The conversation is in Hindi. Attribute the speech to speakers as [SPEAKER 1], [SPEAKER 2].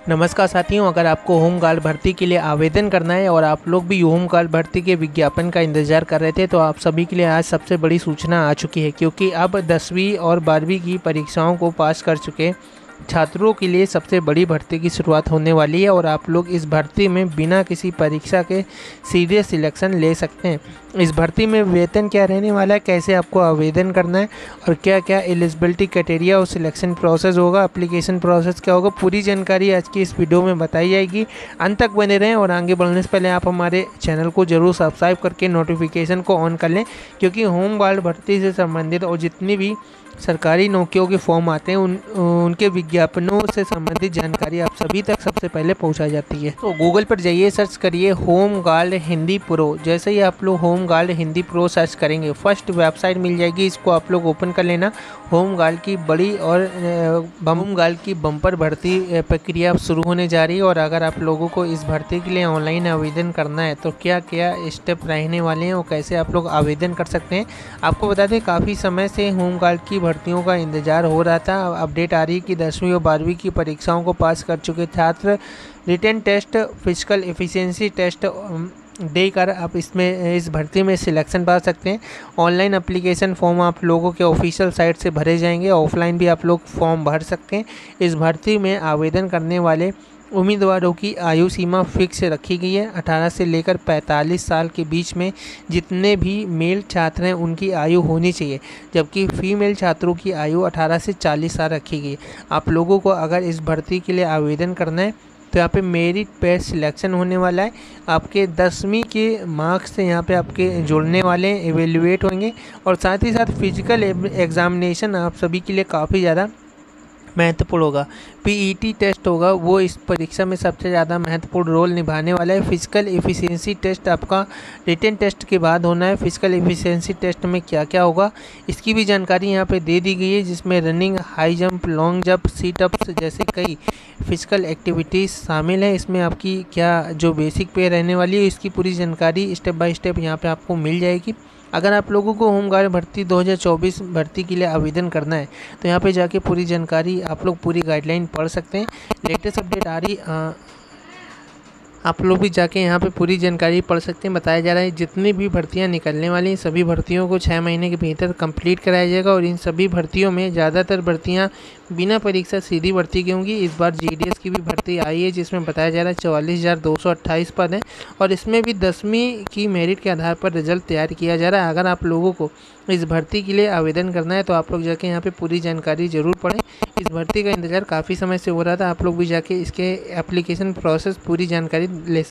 [SPEAKER 1] नमस्कार साथियों, अगर आपको होम गार्ड भर्ती के लिए आवेदन करना है और आप लोग भी होम गार्ड भर्ती के विज्ञापन का इंतज़ार कर रहे थे, तो आप सभी के लिए आज सबसे बड़ी सूचना आ चुकी है। क्योंकि अब 10वीं और 12वीं की परीक्षाओं को पास कर चुके छात्रों के लिए सबसे बड़ी भर्ती की शुरुआत होने वाली है और आप लोग इस भर्ती में बिना किसी परीक्षा के सीधे सिलेक्शन ले सकते हैं। इस भर्ती में वेतन क्या रहने वाला है, कैसे आपको आवेदन करना है और क्या क्या एलिजिबिलिटी क्राइटेरिया और सिलेक्शन प्रोसेस होगा, एप्लीकेशन प्रोसेस क्या होगा, पूरी जानकारी आज की इस वीडियो में बताई जाएगी। अंत तक बने रहें और आगे बढ़ने से पहले आप हमारे चैनल को जरूर सब्सक्राइब करके नोटिफिकेशन को ऑन कर लें, क्योंकि होम गार्ड भर्ती से संबंधित और जितनी भी सरकारी नौकरियों के फॉर्म आते हैं उनके विज्ञापनों से संबंधित जानकारी आप सभी तक सबसे पहले पहुंचाई जाती है। तो गूगल पर जाइए, सर्च करिए होम गार्ड हिंदी प्रो। जैसे ही आप लोग home guard Hindi pro search करेंगे, फर्स्ट वेबसाइट मिल जाएगी, इसको आप लोग ओपन कर लेना। होम गार्ड की बड़ी और होम गार्ड की बम्पर भर्ती प्रक्रिया शुरू होने जा रही है। और अगर आप लोगों को इस भर्ती के लिए ऑनलाइन आवेदन करना है तो क्या क्या स्टेप रहने वाले हैं और कैसे आप लोग आवेदन कर सकते हैं। आपको बता दें, काफ़ी समय से होम गार्ड की भर्तियों का इंतजार हो रहा था। अपडेट आ रही है कि 10वीं और 12वीं की परीक्षाओं को पास कर चुके छात्र written test, physical efficiency test देकर आप इस भर्ती में सिलेक्शन पा सकते हैं। ऑनलाइन एप्लीकेशन फॉर्म आप लोगों के ऑफिशियल साइट से भरे जाएंगे, ऑफलाइन भी आप लोग फॉर्म भर सकते हैं। इस भर्ती में आवेदन करने वाले उम्मीदवारों की आयु सीमा फिक्स रखी गई है। 18 से लेकर 45 साल के बीच में जितने भी मेल छात्र हैं उनकी आयु होनी चाहिए, जबकि फीमेल छात्रों की आयु 18 से 40 साल रखी गई है। आप लोगों को अगर इस भर्ती के लिए आवेदन करना है तो यहाँ पे मेरिट पे सिलेक्शन होने वाला है। आपके 10वीं के मार्क्स से यहाँ पे आपके जुड़ने वाले हैं, एवेल्युएट होंगे। और साथ ही साथ फिजिकल एग्जामिनेशन आप सभी के लिए काफ़ी ज़्यादा महत्वपूर्ण होगा। पीईटी टेस्ट होगा, वो इस परीक्षा में सबसे ज़्यादा महत्वपूर्ण रोल निभाने वाला है। फिजिकल एफिशिएंसी टेस्ट आपका रिटन टेस्ट के बाद होना है। फिजिकल एफिशिएंसी टेस्ट में क्या क्या होगा इसकी भी जानकारी यहाँ पे दे दी गई है, जिसमें running, high jump, long jump, sit ups जैसे कई फिजिकल एक्टिविटीज़ शामिल है। इसमें आपकी क्या जो बेसिक पे रहने वाली है इसकी पूरी जानकारी स्टेप बाय स्टेप यहाँ पे आपको मिल जाएगी। अगर आप लोगों को होम गार्ड भर्ती 2024 भर्ती के लिए आवेदन करना है तो यहाँ पे जाके पूरी जानकारी आप लोग पूरी गाइडलाइन पढ़ सकते हैं। लेटेस्ट अपडेट आ रही आप लोग भी जाके यहाँ पे पूरी जानकारी पढ़ सकते हैं। बताया जा रहा है जितनी भी भर्तियाँ निकलने वाली हैं सभी भर्तियों को 6 महीने के भीतर कंप्लीट कराया जाएगा। और इन सभी भर्तियों में ज़्यादातर भर्तियाँ बिना परीक्षा सीधी भर्ती की होंगी। इस बार जीडीएस की भी भर्ती आई है, जिसमें बताया जा रहा है 44,228 पद हैं और इसमें भी 10वीं की मेरिट के आधार पर रिजल्ट तैयार किया जा रहा है। अगर आप लोगों को इस भर्ती के लिए आवेदन करना है तो आप लोग जाके यहाँ पे पूरी जानकारी ज़रूर पढ़ें। इस भर्ती का इंतज़ार काफ़ी समय से हो रहा था, आप लोग भी जाके इसके एप्लीकेशन प्रोसेस पूरी जानकारी ले